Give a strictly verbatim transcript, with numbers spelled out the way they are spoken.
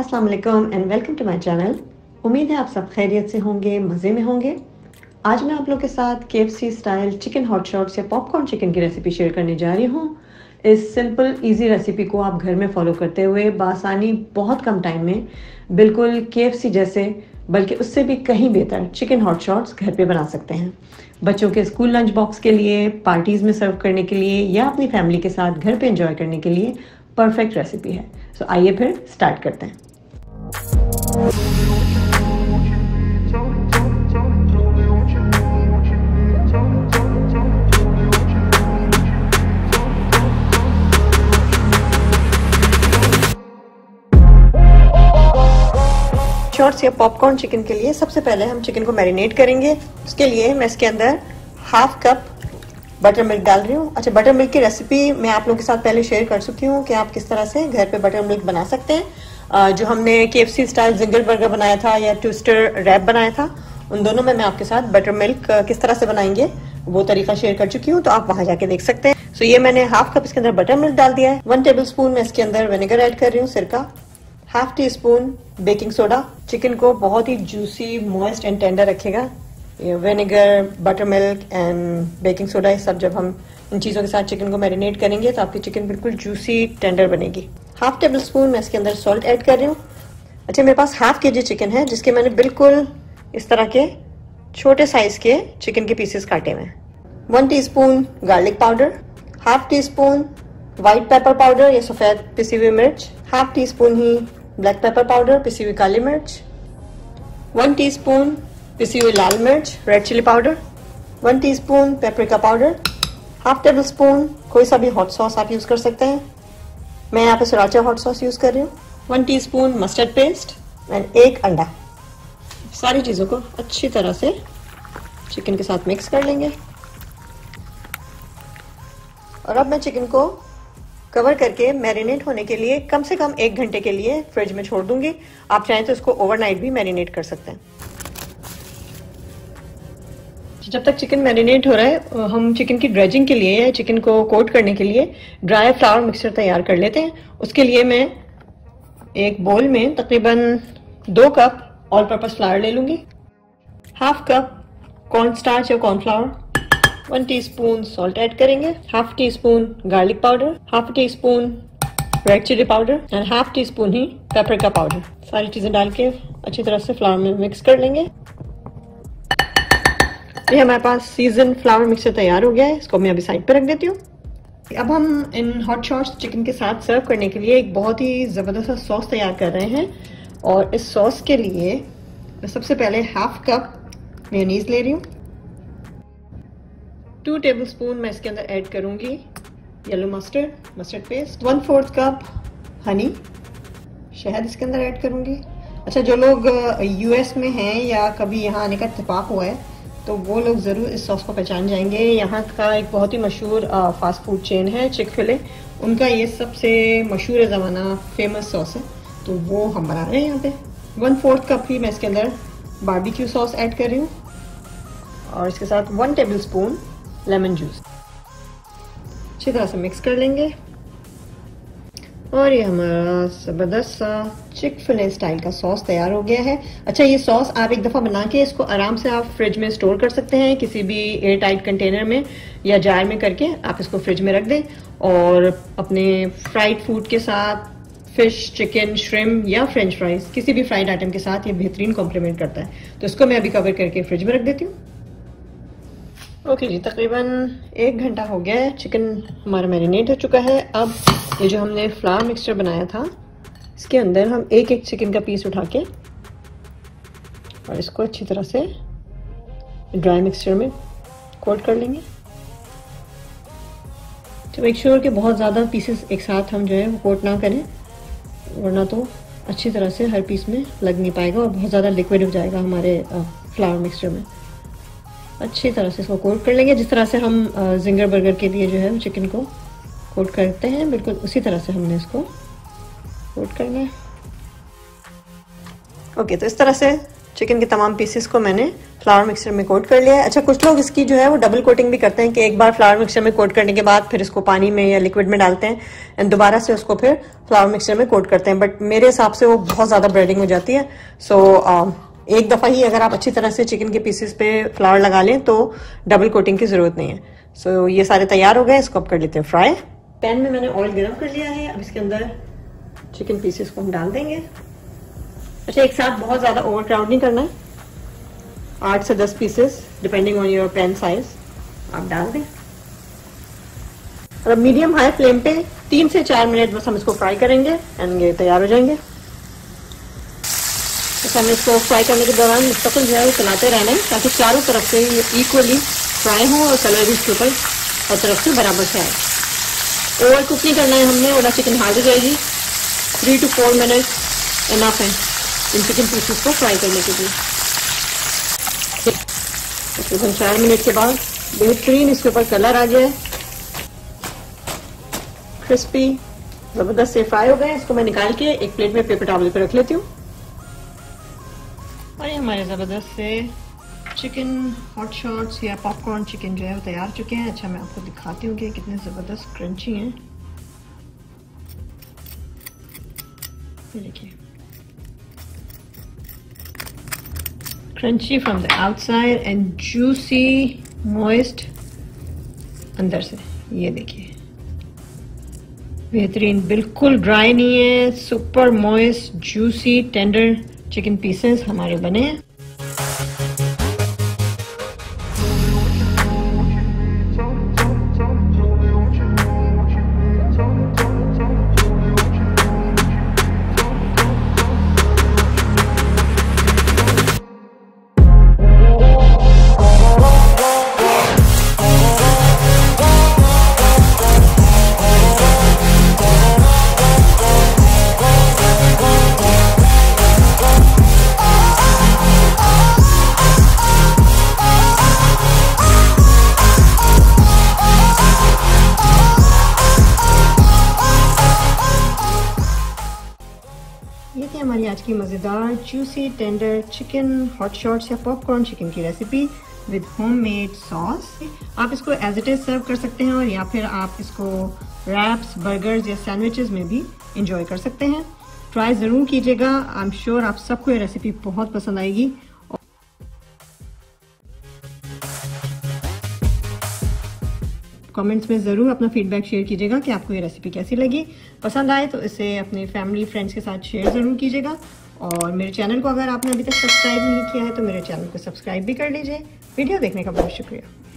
अस्सलाम वालेकुम and welcome to my channel. उम्मीद है आप सब खैरियत से होंगे, मज़े में होंगे। आज मैं आप लोग के साथ K F C style chicken hot shots या पॉपकॉर्न चिकन की रेसिपी शेयर करने जा रही हूँ। इस सिंपल इजी रेसिपी को आप घर में फॉलो करते हुए बासानी बहुत कम टाइम में बिल्कुल के एफ सी जैसे बल्कि उससे भी कहीं बेहतर चिकन हॉट शॉट्स घर पे बना सकते हैं। बच्चों के स्कूल लंच बॉक्स के लिए, पार्टीज़ में सर्व करने के लिए या अपनी फैमिली के साथ घर पे एंजॉय करने के लिए परफेक्ट रेसिपी है। सो आइए फिर स्टार्ट करते हैं। शॉर्ट्स या पॉपकॉर्न चिकन के लिए सबसे पहले हम चिकन को मैरिनेट करेंगे। उसके लिए मैं इसके अंदर हाफ कप बटर मिल्क डाल रही हूँ। अच्छा, बटर मिल्क की रेसिपी मैं आप लोगों के साथ पहले शेयर कर चुकी हूँ कि आप किस तरह से घर पे बटर मिल्क बना सकते हैं। जो हमने K F C style zinger burger बनाया था या ट्विस्टर रैप बनाया था, उन दोनों में मैं आपके साथ बटर मिल्क किस तरह से बनाएंगे वो तरीका शेयर कर चुकी हूँ, तो आप वहां जाके देख सकते हैं। सो ये मैंने हाफ कप इसके अंदर बटर मिल्क डाल दिया है। वन टेबल स्पून मैं इसके अंदर विनेगर ऐड कर रही हूँ, सिरका, half teaspoon baking soda. Chicken को बहुत ही जूसी, मॉइस्ट एंड टेंडर रखेगा ये vinegar, buttermilk and baking soda. ये सब जब हम इन चीज़ों के साथ चिकन को मैरिनेट करेंगे तो आपकी चिकन बिल्कुल जूसी टेंडर बनेगी। हाफ टेबल स्पून मैं इसके अंदर सॉल्ट ऐड कर रही हूँ। अच्छा, मेरे पास हाफ के जी चिकन है जिसके मैंने बिल्कुल इस तरह के छोटे साइज के चिकन के पीसेस काटे हुए हैं। One teaspoon garlic powder, half teaspoon white pepper powder या सफ़ेद पिसी हुई मिर्च, हाफ टी स्पून ही ब्लैक पेपर पाउडर पिसी हुई काली मिर्च, वन टी स्पून पिसी हुई लाल मिर्च red chilli powder, one teaspoon paprika powder, half tablespoon कोई सा भी हॉट सॉस आप यूज़ कर सकते हैं। मैं यहाँ पे सराचा हॉट सॉस यूज़ कर रही हूँ। One teaspoon mustard paste and एक अंडा। सारी चीज़ों को अच्छी तरह से चिकन के साथ मिक्स कर लेंगे। और अब मैं चिकन को कवर करके मैरिनेट होने के लिए कम से कम एक घंटे के लिए फ्रिज में छोड़ दूंगी। आप चाहें तो इसको ओवरनाइट भी मैरिनेट कर सकते हैं। जब तक चिकन मैरिनेट हो रहा है, हम चिकन की ड्रेजिंग के लिए या चिकन को कोट करने के लिए ड्राई फ्लावर मिक्सचर तैयार कर लेते हैं। उसके लिए मैं एक बोल में तकरीबन दो कप ऑल पर्पस फ्लावर ले लूंगी, हाफ कप कॉर्न स्टार्च या cornflour, one teaspoon salt add करेंगे, half teaspoon garlic powder, half teaspoon red chilli powder and half teaspoon ही पेपरिका पाउडर। सारी चीजें डाल के अच्छी तरह से फ्लावर में मिक्स कर लेंगे। ये हमारे पास सीजन फ्लावर मिक्सचर तैयार हो गया है। इसको मैं अभी साइड पे रख देती हूँ। अब हम इन हॉट शॉट्स चिकन के साथ सर्व करने के लिए एक बहुत ही ज़बरदस्त सॉस तैयार कर रहे हैं। और इस सॉस के लिए मैं सबसे पहले हाफ कप मेयोनीज ले रही हूँ। टू टेबल स्पून मैं इसके अंदर ऐड करूँगी yellow mustard mustard paste, one fourth cup honey, शहद इसके अंदर ऐड करूँगी। अच्छा, जो लोग यूएस में हैं या कभी यहाँ आने का इत्तेफाक हुआ है तो वो लोग ज़रूर इस सॉस को पहचान जाएंगे। यहाँ का एक बहुत ही मशहूर फास्ट फूड चेन है चिक-फिल-ए, उनका ये सबसे मशहूर ज़माना फेमस सॉस है, तो वो हम बना रहे हैं यहाँ पे। वन फोर्थ कप ही मैं इसके अंदर बारबेक्यू सॉस ऐड कर रही हूँ और इसके साथ one tablespoon lemon juice. अच्छी तरह से मिक्स कर लेंगे और ये हमारा ज़बरदस्त सा चिक-फिल-ए स्टाइल का सॉस तैयार हो गया है। अच्छा, ये सॉस आप एक दफ़ा बना के इसको आराम से आप फ्रिज में स्टोर कर सकते हैं, किसी भी एयर टाइट कंटेनर में या जार में करके आप इसको फ्रिज में रख दें और अपने फ्राइड फूड के साथ, फिश, चिकन, श्रिम्प या फ्रेंच फ्राइज, किसी भी फ्राइड आइटम के साथ ये बेहतरीन कॉम्प्लीमेंट करता है। तो इसको मैं अभी कवर करके फ्रिज में रख देती हूँ। ओके जी, तकरीबन एक घंटा हो गया है, चिकन हमारा मैरिनेट हो चुका है। अब ये जो हमने फ्लावर मिक्सचर बनाया था इसके अंदर हम एक एक चिकन का पीस उठा के और इसको अच्छी तरह से ड्राई मिक्सचर में कोट कर लेंगे। तो मेक श्योर कि बहुत ज़्यादा पीसेस एक साथ हम जो है वो कोट ना करें, वरना तो अच्छी तरह से हर पीस में लग नहीं पाएगा और बहुत ज़्यादा लिक्विड हो जाएगा हमारे फ्लावर मिक्सचर में। अच्छी तरह से इसको कोट कर लेंगे, जिस तरह से हम जिंगर बर्गर के लिए जो है चिकन को कोट करते हैं, बिल्कुल उसी तरह से हमने इसको कोट करना है। ओके, तो इस तरह से चिकन के तमाम पीसेस को मैंने फ्लावर मिक्सचर में कोट कर लिया है। अच्छा, कुछ लोग इसकी जो है वो डबल कोटिंग भी करते हैं कि एक बार फ्लावर मिक्सचर में कोट करने के बाद फिर इसको पानी में या लिक्विड में डालते हैं एंड दोबारा से उसको फिर फ्लावर मिक्सचर में कोट करते हैं, बट मेरे हिसाब से वो बहुत ज़्यादा ब्रेडिंग हो जाती है। सो so, एक दफ़ा ही अगर आप अच्छी तरह से चिकन के पीसेस पे फ्लावर लगा लें तो डबल कोटिंग की ज़रूरत नहीं है। सो so, ये सारे तैयार हो गए, इसको अब कर लेते हैं फ्राई। पैन में मैंने ऑयल गर्म कर लिया है, अब इसके अंदर चिकन पीसेस को हम डाल देंगे। अच्छा, एक साथ बहुत ज़्यादा ओवर क्राउड नहीं करना है, आठ से दस pieces depending on your pan size आप डाल दें। और अब मीडियम हाई फ्लेम पे तीन से चार मिनट बस हम इसको फ्राई करेंगे एंड ये तैयार हो जाएंगे। अच्छा, हमें इसको फ्राई करने के दौरान मुस्तकिल जो है वो चलाते रहना है ताकि चारों तरफ से ये इक्वली फ्राई हो और कलर भी इसके ऊपर हर तरफ से बराबर से आए। ओवर कुक नहीं करना है हमने, वरना चिकन हार्ड हो जाएगी। Three to four minute enough है इन चिकन पीसेस को फ्राई करने के लिए। तकरीबन चार मिनट के बाद बेहतरीन इसके ऊपर कलर आ गया है, क्रिस्पी जबरदस्त से फ्राई हो गए। इसको मैं निकाल के एक प्लेट में पेपर टॉवल पे रख लेती हूँ। और ये हमारे जबरदस्त से चिकन हॉट शॉट्स या पॉपकॉर्न चिकन जो है वो तैयार चुके हैं। अच्छा, मैं आपको दिखाती हूँ कि कितने जबरदस्त क्रंची हैं। ये देखिए, crunchy from the outside and juicy moist अंदर से। ये देखिए, बेहतरीन, बिल्कुल ड्राई नहीं है, super moist juicy tender chicken pieces हमारे बने हैं। ये थी हमारी आज की मज़ेदार juicy tender chicken hot shots या पॉपकॉर्न चिकन की रेसिपी विद होममेड सॉस। आप इसको एज इट इज़ सर्व कर सकते हैं और या फिर आप इसको रैप्स, बर्गर्स या सैंडविचेस में भी इंजॉय कर सकते हैं। ट्राई ज़रूर कीजिएगा, आई एम श्योर आप सबको ये रेसिपी बहुत पसंद आएगी। कमेंट्स में ज़रूर अपना फीडबैक शेयर कीजिएगा कि आपको ये रेसिपी कैसी लगी। पसंद आए तो इसे अपने फैमिली फ्रेंड्स के साथ शेयर ज़रूर कीजिएगा। और मेरे चैनल को अगर आपने अभी तक सब्सक्राइब नहीं किया है तो मेरे चैनल को सब्सक्राइब भी कर लीजिए। वीडियो देखने का बहुत शुक्रिया।